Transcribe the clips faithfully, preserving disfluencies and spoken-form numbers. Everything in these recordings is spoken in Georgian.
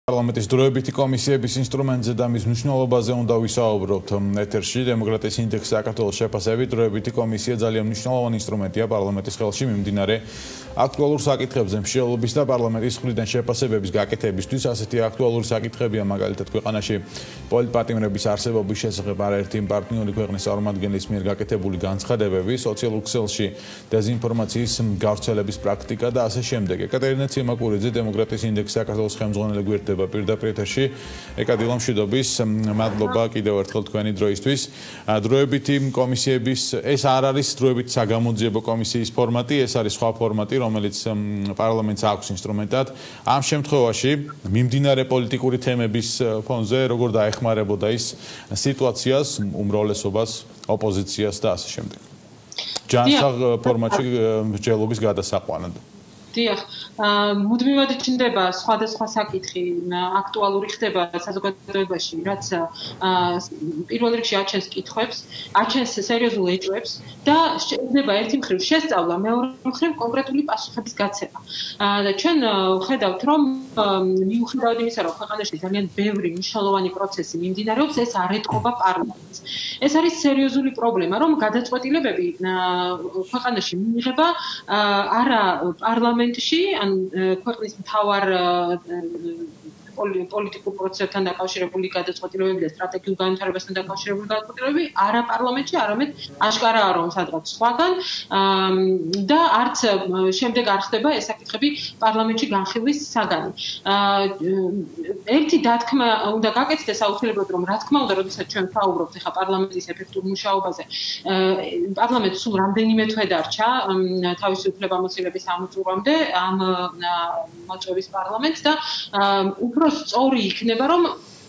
Parlamentis დროებითი კომისიების ინსტრუმენტზე და მის მნიშვნელობაზე უნდა ვისაუბროთ ეთერში. დემოკრატიის ინდექსი საქართველოს შეფასებით დროებითი კომისია ძალიან მნიშვნელოვანი ინსტრუმენტია პარლამენტის ხელში მიმდინარე აქტუალურ საკითხებზე მსჯელობის და პარლამენტის მხრიდან შეფასებების გაკეთებისთვის. ასეთი აქტუალური საკითხებია მაგალითად ქვეყანაში პოლიტპატიმრების არსებობის შესახებ არაერთი პარტნიორი ქვეყნის წარმომადგენლის მიერ გაკეთებული განცხადებები, სოციალურ ქსელში დეზინფორმაციის გავრცელების პრაქტიკა და ასე შემდეგ. ეკატერინე ციმაკურიძე დემოკრატიის ინდექსი საქართველოს ხელმძღვანელი გვერდდება პირდაპირ ეთერში. ეკადილა მშვიდობის, მადლობა კიდევ ერთხელ თქვენი დროისთვის. დროებითი კომისიების ეს არ არის დროებითი საგამოძიებო კომისიის ფორმატი, ეს არის სხვა ფორმატი, რომელიც პარლამენტს აქვს ინსტრუმენტად. ამ შემთხვევაში მიმდინარე პოლიტიკური თემების ფონზე როგორ დაეხმარებოდა ის სიტუაციას, უმრავლესობას, ოპოზიციას და ასე შემდეგ. ჯანსაღ ფორმატში მსჯელობის გადასაყვანად. დიახ, მუდმივად ჩნდება სხვადასხვა საკითხი, აქტუალური ხდება საზოგადოებაში, რაც პირველ რიგში აჩენს კითხვებს, აჩენს სერიოზულ ეჭვებს და შეიძლება ერთი მხრივ შესწავლა, მეორე მხრივ კონკრეტული პასუხების გაცემა. და ჩვენ ვხედავთ, რომ მიუხედავად იმისა, რომ ქვეყანაში ძალიან ბევრი მნიშვნელოვანი პროცესი მიმდინარეობს, ეს არ ეტყობა პარლამენტს. ეს არის სერიოზული პრობლემა, რომ გადაწყვეტილებები ქვეყანაში მიიღება არა პარლამენტში ან ქვეყნის მთავარ პოლიტიკურ პროცესებთან დაკავშირებული გადაწყვეტილებები და სტრატეგიულ განვითარებასთან დაკავშირებული გადაწყვეტილებები არა პარლამენტში, არამედ აშკარაა რომ სადღაც სხვაგან და არც შემდეგ არ ხდება ეს საკითხები პარლამენტში განხილვის საგანი. ერთი დათქმა უნდა გაკეთდეს აუცილებლად რომ რა თქმა უნდა, როდესაც ჩვენ ვსაუბრობთ ახლა პარლამენტის ეფექტურ მუშაობაზე, პარლამენტს სულ რამდენიმე თვე დარჩა თავისი უფლებამოსილების ამოწურვამდე ამ მოწვევის პარლამენტს და უფრო სწორი იქნება რომ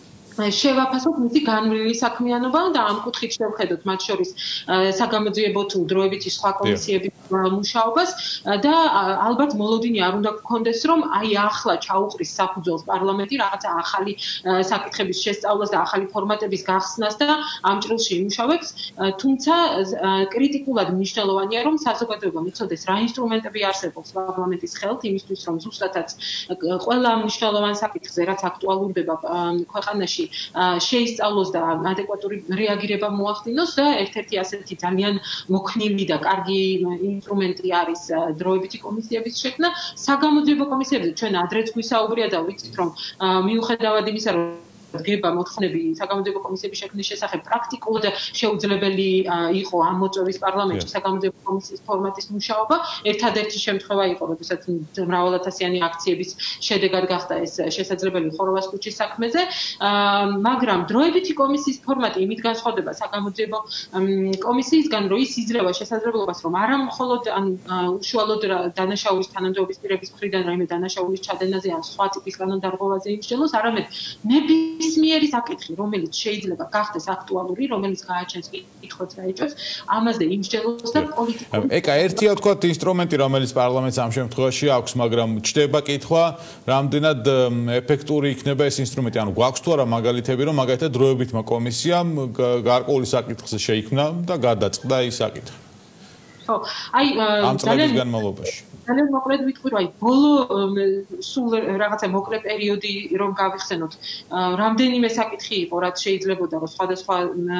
შევაფასოთ მისი განვლილი საქმიანობა და ამ კუთხით შევხედოთ მათ შორის საგამოძიებო თუ დროებითი სხვა კომისიების მუშაობას და ალბათ მოლოდინი არ უნდა გქონდეს რომ აი ახლა ჩაუყრის საფუძველს პარლამენტი რაღაცა ახალი საკითხების შესწავლას და ახალი ფორმატების გახსნას და ამ ჭრილში იმუშავებს, თუმცა კრიტიკულად მნიშვნელოვანია რომ საზოგადოებამ იცოდეს რა ინსტრუმენტები არსებობს პარლამენტის ხელთ იმისთვის რომ ზუსტადაც ყველა მნიშვნელოვან საკითხზე რაც აქტუალურდება ქვეყანაში შეისწავლოს და ადეკვატური რეაგირება მოახდინოს და ერთ-ერთი ასეთი ძალიან მოქნილი და კარგი ინსტრუმენტი არის დროებითი კომისიების შექმნა. საგამოძიებო კომისიებზე ჩვენ ადრეც გვისაუბრია და ვიცით რომ მიუხედავად იმისა რომ დგება მოთხოვნები საგამოძიებო კომისიების შექმნის შესახებ პრაქტიკულად შეუძლებელი იყო ამ მოწვევის პარლამენტში საგამოძიებო კომისიის ფორმატის მუშაობა. ერთადერთი შემთხვევა იყო, როდესაც მრავალათასიანი აქციების შედეგად გახდა ეს შესაძლებელი ხოროვას ქუჩის საქმეზე, მაგრამ დროებითი კომისიის ფორმატი იმით განსხვავდება საგამოძიებო კომისიისგან, რომ ის იძლევა შესაძლებლობას, რომ არა მხოლოდ ან უშუალოდ დანაშაულის თანამდებობის პირების მხრიდან რაიმე დანაშაულის ჩადენაზე ან სხვა ტიპის კანონდარღვევაზე იმსჯელოს, არამედ ნებისმიერი საკითხი, რომელიც შეიძლება გახდეს აქტუალური, რომელიც გააჩენს კითხვებს და ეჭვებს, ამაზე იმსჯელოს და პოლიტიკურ. ეკა ერთია ვთქვათ ინსტრუმენტი, რომელიც პარლამენტს ამ შემთხვევაში აქვს, მაგრამ ჩდება კითხვა, რამდენად ეფექტური იქნება ეს ინსტრუმენტი. ანუ გვაქვს თუ არა მაგალითები, რომ მაგალითად დროებითმა კომისიამ გარკვეული საკითხზე შეიქმნა და გადაწყდა ის საკითხი. ხო, აი ამ წლების განმავლობაში. ძალიან მოკლედ ვიტყვი, რომ აი ბოლო სულ რაღაცა მოკლე პერიოდი რომ გავიხსენოთ, რამდენიმე საკითხი იყო, რაც შეიძლებოდა რომ სხვადასხვა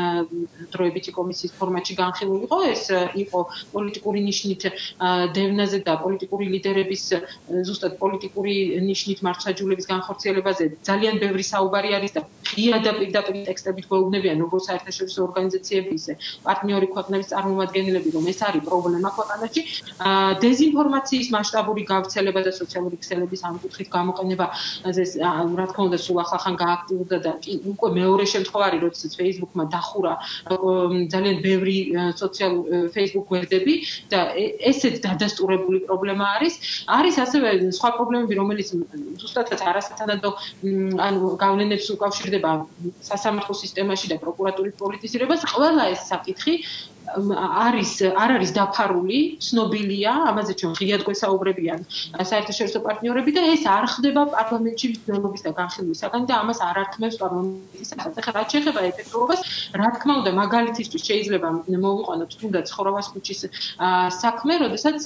დროებითი კომისიის ფორმატში განხილულიყო, ეს იყო პოლიტიკური ნიშნით დევნაზე და პოლიტიკური ლიდერების ზუსტად პოლიტიკური ნიშნით მართლმსაჯულების განხორციელებაზე ძალიან ბევრი საუბარი არის და ღია და პირდაპირ ტექსტებით გვეუბნებიან როგორც საერთაშორისო ორგანიზაციები, ისე პარტნიორი ქვეყნების წარმომადგენლები, რომ ეს არის პრობლემა ქვეყანაში. დეზინფორმაცია მასშტაბური გავრცელება და სოციალური ქსელების ამ კუთხით გამოყენება რა თქმა უნდა სულ ახალხან გააქტიურდა და უკვე მეორე შემთხვევა არის როდესაც Facebook-მა დახურა ძალიან ბევრი სოციალურ Facebook გვერდები და ესეც დადასტურებული პრობლემა არის. არის ასევე სხვა პრობლემები რომელიც ზუსტადაც არასათანადო ანუ გავლენებს უკავშირდება სასამართლო სისტემაში და პროკურატურის პოლიტიზირებას. ყველა ეს საკითხი არის არ არის დაფარული, ცნობილია, ამაზე ჩვენ ღიად გვესაუბრებიან საერთაშორისო პარტნიორები და ეს არ ხდება პარლამენტში მცდელობის და განხილვისაგან და ამას არ ართმევს პარლამენტის სახელს. ეხლა რაც შეეხება ეფექტურობას, რა თქმა უნდა, მაგალითისთვის შეიძლება მოვიყვანოთ თუნდაც ხროვას ქუჩის საქმე, როდესაც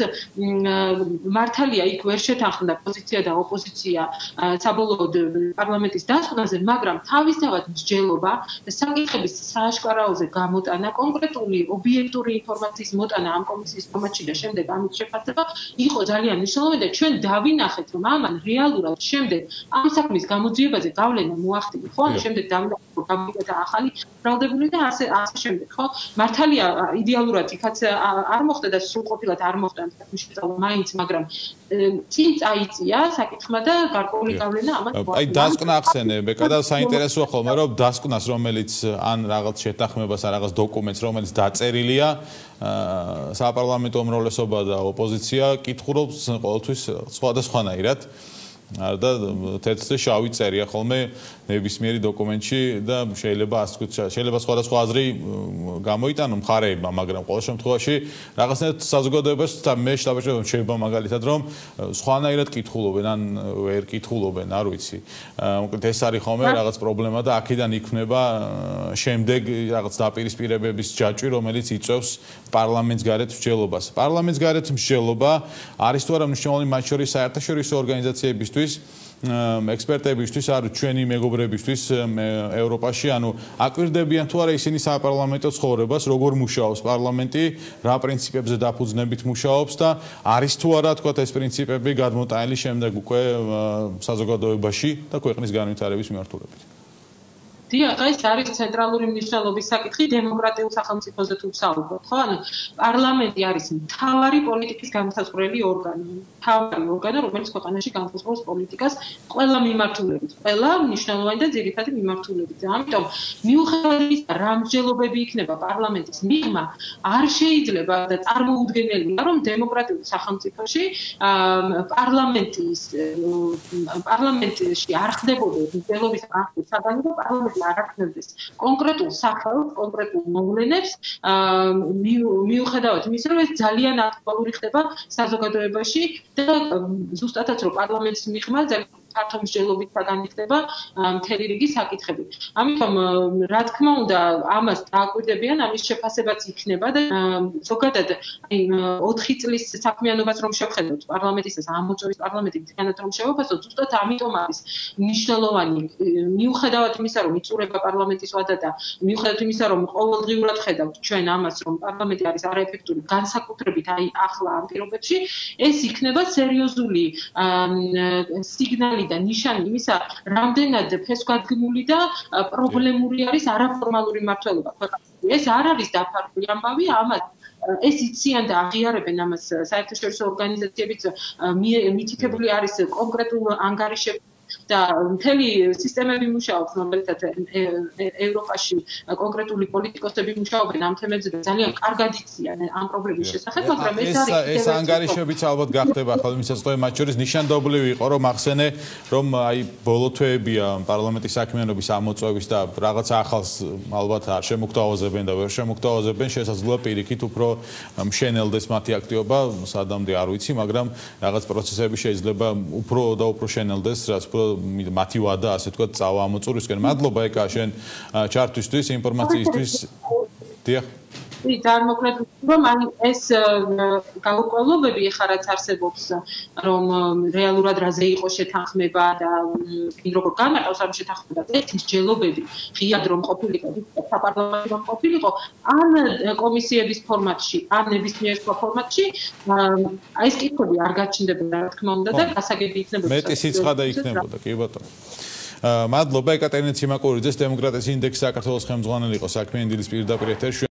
მართალია იქ ვერ შეთანხმდა პოზიცია და ოპოზიცია საბოლოოდ პარლამენტის დასკვნაზე, მაგრამ თავისთავად მსჯელობა და საკითხების სააშკარაოზე გამოტანა, კონკრეტული ობიექტური ინფორმაციის მოტანა ამ კომისიის ფორმატში და შემდეგ ამით შეფასება იყო ძალიან მნიშვნელოვანი და ჩვენ დავინახეთ, რომ ამან რეალურად შემდეგ ამ საქმის გამოძიებაზე გავლენა მოახდინა, ხო? შემდეგ დავინახეთ, რომ გამიგდა ახალი ბრალდებული და ასე ასე შემდეგ, ხო? მართალია იდეალურად იქაც არ მოხდა და სრულყოფილად არ მოხდა საქმის შეწავლა მაინც, მაგრამ წინ წაიწია საკითხმა და გარკვეული გავლენა ამას მოახდინა. აი დასკვნა ახსენე, ბეკა და საინტერესოა ხოლმე, რომ დასკვნას, რომელიც ან რაღაც შეთანხმებას, ან რაღაც დოკუმენტს, რომელიც დაწერილია, საპარლამენტო უმრავლესობა და ოპოზიცია კითხულობს ყოველთვის სხვადასხვანაირად. და თეთრ შავი წერია ხოლმე ნებისმიერი დოკუმენტში და შეიძლება ასე ვთქვით, შეიძლება სხვადასხვა აზრი გამოიტანონ მხარეებმა, მაგრამ ყოველ შემთხვევაში რაღაცნაირად საზოგადოებას მე შტაბში შეიძლება მაგალითად რომ სხვანაირად კითხულობენ ან ვერ კითხულობენ, არ ვიცი. მოკლედ ეს არის ხოლმე რაღაც პრობლემა და აქედან იქმნება შემდეგ რაღაც დაპირისპირებების ჯაჭვი, რომელიც იწვევს პარლამენტს გარეთ მსჯელობას. პარლამენტს გარეთ მსჯელობა არის თუ არა მნიშვნელოვანი მათ შორის საერთაშორისო ორგანიზაციებისთვის ექსპერტებისთვის არ ჩვენი მეგობრებისთვის ევროპაში, ანუ აკვირდებიან თუ არა ისინი საპარლამენტო ცხოვრებას, როგორ მუშაობს პარლამენტი, რა პრინციპებზე დაფუძნებით მუშაობს და არის თუ არა თქვათ ეს პრინციპები გადმოტანილი შემდეგ უკვე საზოგადოებაში და ქვეყნის განვითარების მიმართულებით. დიახ, ეს არის ცენტრალური მნიშვნელობის საკითხი დემოკრატიულ სახელმწიფოზე თუ ვსაუბრობთ, ხო? ანუ პარლამენტი არის მთავარი პოლიტიკის განსაზღვრელი ორგანო, მთავარი ორგანო, რომელიც ქვეყანაში განსაზღვრავს პოლიტიკას ყველა მიმართულებით, ყველა მნიშვნელოვანი და ძირითადი მიმართულებით. ამიტომ მიუხედავად იმისა, რა მსჯელობები იქნება პარლამენტის მიღმა, არ შეიძლება და წარმოუდგენელია, რომ დემოკრატიულ სახელმწიფოში პარლამენტის პარლამენტში არ ხდებოდეს მსჯელობის განხილვა, საგანო და პარლამენტი არ აკეთებს კონკრეტულ სახელს, კონკრეტულ მოვლენებს, მიუხედავად იმისა, რომ ეს ძალიან აქტუალური ხდება საზოგადოებაში და ზუსტადაც რომ პარლამენტის მიღმა ძალიან ფართო მსჯელობით განიხდება მთელი რიგი საკითხები. ამიტომ რა თქმა უნდა, ამას დააკვირდებიან, ამის შეფასებაც იქნება და ზოგადად აი ოთხი წლის საქმიანობას რომ შევხედოთ პარლამენტისას, ამოწევის პარლამენტი მთლიანად რომ შევაფასოთ, ზუსტად ამიტომ არის მნიშვნელოვანი, მიუხედავად იმისა, რომ იწურება პარლამენტის ვადა და მიუხედავად იმისა, რომ ყოველდღიურად ხედავთ ჩვენ ამას, რომ პარლამენტი არის არაეფექტური, განსაკუთრებით აი ახლა ამ პირობებში, ეს იქნება სერიოზული სიგნალი და ნიშანი იმისა, რამდენად ფესვგადგმული და პრობლემური არის არაფორმალური მმართველობა ქვეყანაში. ეს არ არის დაფარული ამბავი, ამას ეს იციან და აღიარებენ ამას საერთაშორისო ორგანიზაციებიც მითითებული არის კონკრეტულ ანგარიშებში და მთელი სისტემები მუშაობს, რომელთაც ევროპაში კონკრეტული პოლიტიკოსები მუშაობენ ამ თემებზე და ძალიან კარგად იციან ამ პრობლემის შესახებ, მაგრამ ეს არის ეს ანგარიშებიც ალბათ გახდება ახლა მისაწვდომი, მათ შორის ნიშანდობლივი იყო, რომ ახსენე, რომ აი ბოლო თვეებია პარლამენტის საქმიანობის ამოწევის და რაღაც ახალს ალბათ არ შემოგთავაზებენ და ვერ შემოგთავაზებენ, შესაძლოა პირიქით უფრო მშენელდეს მათი აქტივობა, სადამდე არ ვიცი, მაგრამ რაღაც პროცესები შეიძლება უფრო და უფრო შენელდეს, რაც მათი ვადა, ასე ვთქვათ, წავა ამოწურვისკენ. მადლობა ეკა შენ ჩართვისთვის, ინფორმაციისთვის. დიახ. კი, წარმოგიდგენთ, რომ აი ეს გაურკვევლობები ახლა რაც არსებობს, რომ რეალურად რაზე იყო შეთანხმება და როგორ გამარტავს ამ შეთანხმებას, ეს მსჯელობები ღიად რომ ყოფილიყო, საპარლამენტო რომ ყოფილიყო, ან კომისიების ფორმატში, ან ნებისმიერ სხვა ფორმატში, აი ეს კითხვები არ გაჩნდებოდა, რა თქმა უნდა და გასაგები იქნებოდა. მეტი სიცხადე იქნებოდა, კი ბატონო. მადლობა ეკატერინე ციმაკურიძეს, დემოკრატიის ინდექსის საქართველოს ხელმძღვანელი იყო საქმიანი დილის პირდაპირ ეთერში.